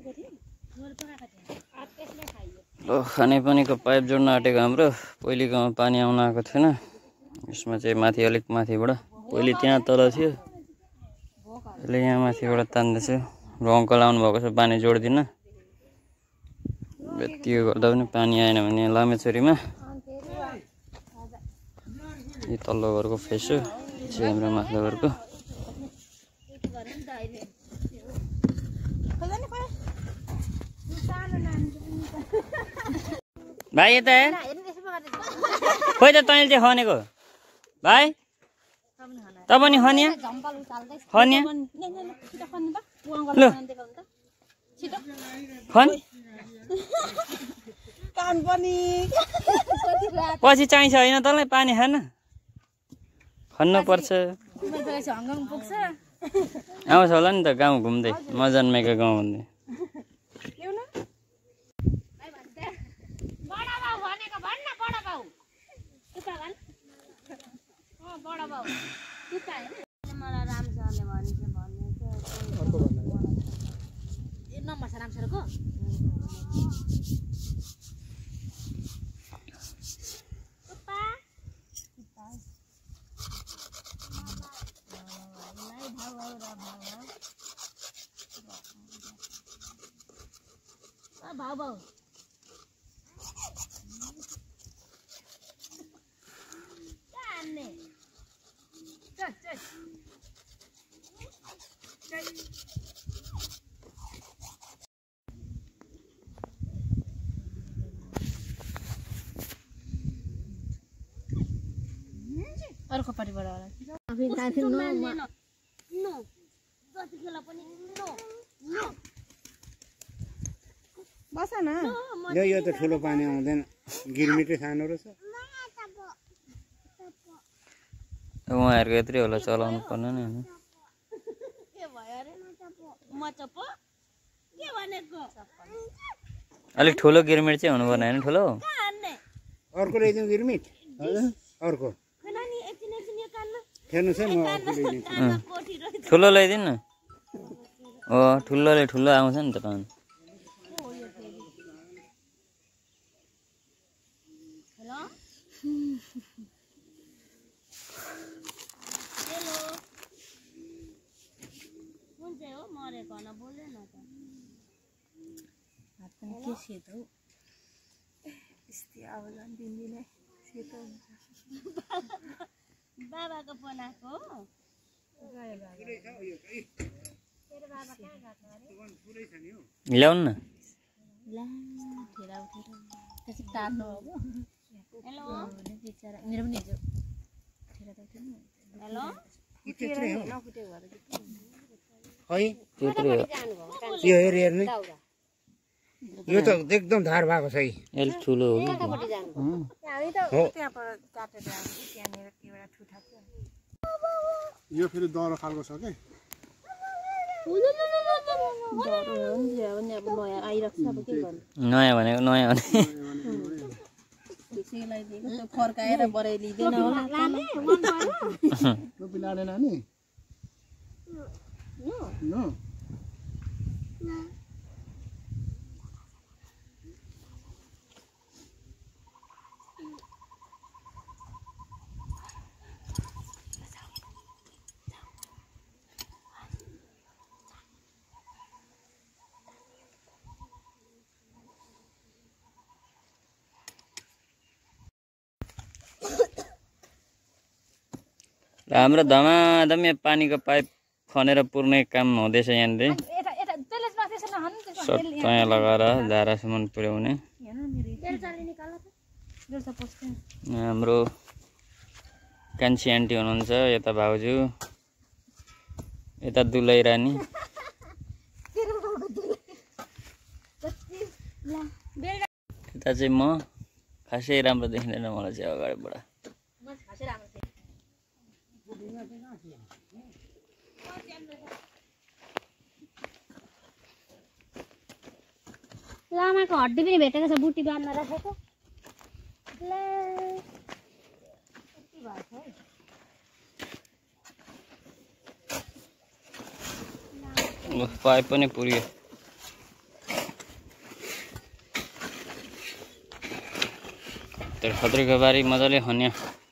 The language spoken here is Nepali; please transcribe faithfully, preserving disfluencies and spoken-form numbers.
ल खानेपानीको पाइप जोड्न आँटेको हाम्रो। पहिले गाउँमा पानी आउन आएको थिएन, यसमा चाहिँ माथि अलिक माथिबाट, पहिले त्यहाँ तल थियो, अहिले यहाँ माथिबाट तान्दैछु। र अङ्कल आउनु भएको छ पानी जोड्दिन, यतिको गर्दा पनि पानी आएन भने लामेछोरीमा यो तल्लो घरको फेस हो, चाहिँ हाम्रो माथिल्लो घरको। भाइ यता खोइ त तैँले चाहिँ खनेको भाइ, त पनि खनिया खनिया लु खन पछि चाहिन्छ होइन तँलाई पानी खान खन्न पर्छ। आउँछ होला नि त गाउँ घुम्दै, म जन्मेको गाउँ भन्दै। भाउ भाउ अर्को पार्टीबाट होला बस न यो यो त ठुलो पानी आउँदैन, गिरमिटै सानो रहेछ। उहाँहरूको यत्रै होला चलाउनु पर्ने नि होइन। अलिक ठुलो गिरमिट चाहिँ हुनुपर्ने होइन, ठुलो अर्को ल्याइदिउँ गिरमिट, अर्को हेर्नुहोस् है, म अर्को ल्याइदिन्छु। ठुलो ल्याइदिनु न। हो ठुलोले ठुलो आउँछ नि त पानी। बाबाको बनाएको ल्याउनु न। यो हेर हेर्नु, यो त एकदम धार भएको छ। अलिक ठुलो हो यो फेरि दह्रो खालको छ के नयाँ भनेको नयाँ भने फर्काएर बराइ लिँदैन होला नानी हाम्रो धमाधम पानीको पाइप खनेर पुर्ने काम हुँदैछ यहाँनिर। सत्ताया लगाएर धारासम्म पुर्याउने हाम्रो कान्छी आन्टी हुनुहुन्छ, यता भाउजू, यता दुलै रानी, यता चाहिँ म। खासै राम्रो देखिँदैन मलाई चाहिँ अगाडिबाट। लामाको हड्डी पनि भेटेको छ, बुटी बाँध्न राखेको। पाइप पनि पुर्यो। तर खत्रीको बारी मजाले खन्या